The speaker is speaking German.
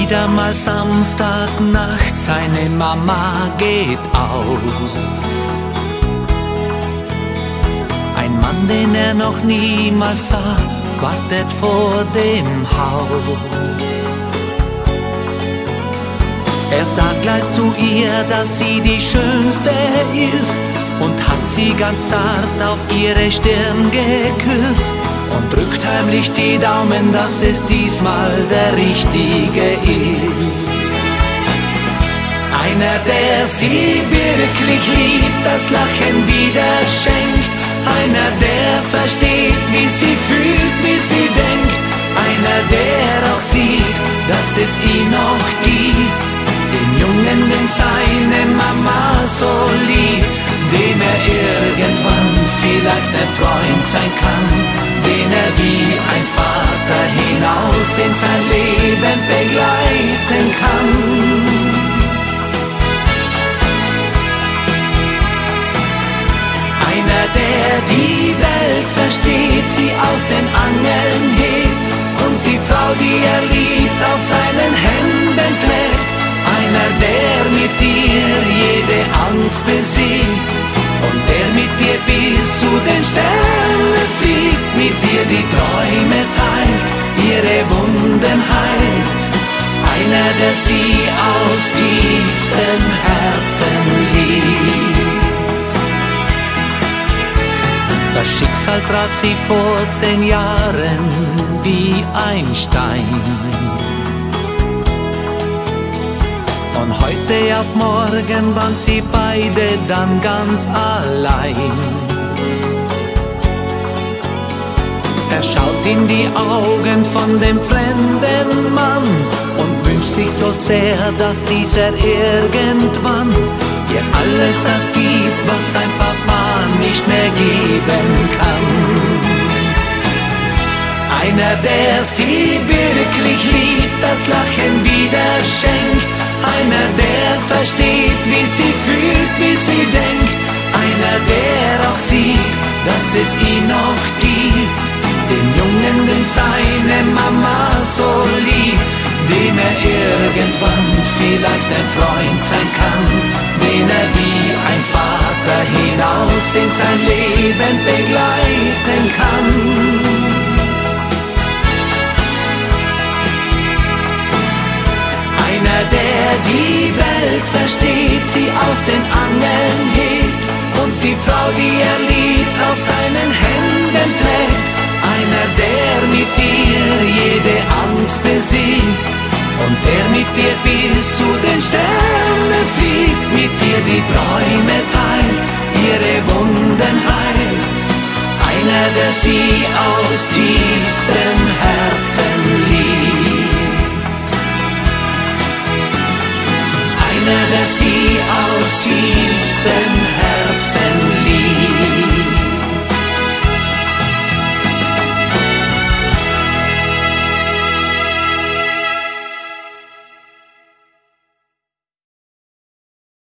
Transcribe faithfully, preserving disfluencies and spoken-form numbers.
wieder mal Samstagnacht, seine Mama geht aus. Ein Mann, den er noch niemals sah, wartet vor dem Haus. Er sagt gleich zu ihr, dass sie die Schönste ist und hat sie ganz zart auf ihre Stirn geküsst und drückt heimlich die Daumen, dass es diesmal der Richtige ist. Einer, der sie wirklich liebt, das Lachen wieder schenkt. Einer, der versteht, wie sie fühlt, wie sie denkt. Einer, der auch sieht, dass es ihn noch gibt. Den Jungen, den seine Mama so liebt, dem er irgendwann vielleicht ein Freund sein kann, den er wie ein Vater hinaus in sein Leben begleiten kann. Einer, der die Welt versteht, sie aus den Angeln hebt und die Frau, die er liebt, auf seinen Händen trägt. Einer, der mit dir jede Angst besiegt und der mit dir bis zu den Sternen fliegt, mit dir die Träume teilt, ihre Wunden heilt. Einer, der sie aus tiefstem Herzen liebt. Das Schicksal traf sie vor zehn Jahren wie ein Stein. Von heute auf morgen waren sie beide dann ganz allein. Er schaut in die Augen von dem fremden Mann und wünscht sich so sehr, dass dieser irgendwann ihr alles das gibt, was sein Papa nicht mehr geben kann. Einer, der sie wirklich liebt, das Lachen wieder schenkt. Einer, der versteht, wie sie fühlt, wie sie denkt. Einer, der auch sieht, dass es ihn noch gibt. Den Jungen, den seine Mama so liebt, dem er irgendwann vielleicht ein Freund sein kann, den er wie ein Vater hinaus in sein Leben begleiten kann. Einer, der die Welt versteht, sie aus den Angeln hebt und die Frau, die er liebt, auf seinen Händen trägt. Einer, der mit dir jede Angst besiegt und der mit dir bis zu den Sternen fliegt, mit dir die Träume teilt, ihre Wunden heilt. Einer, der sie aus tiefstem Herzen liebt. Einer, der sie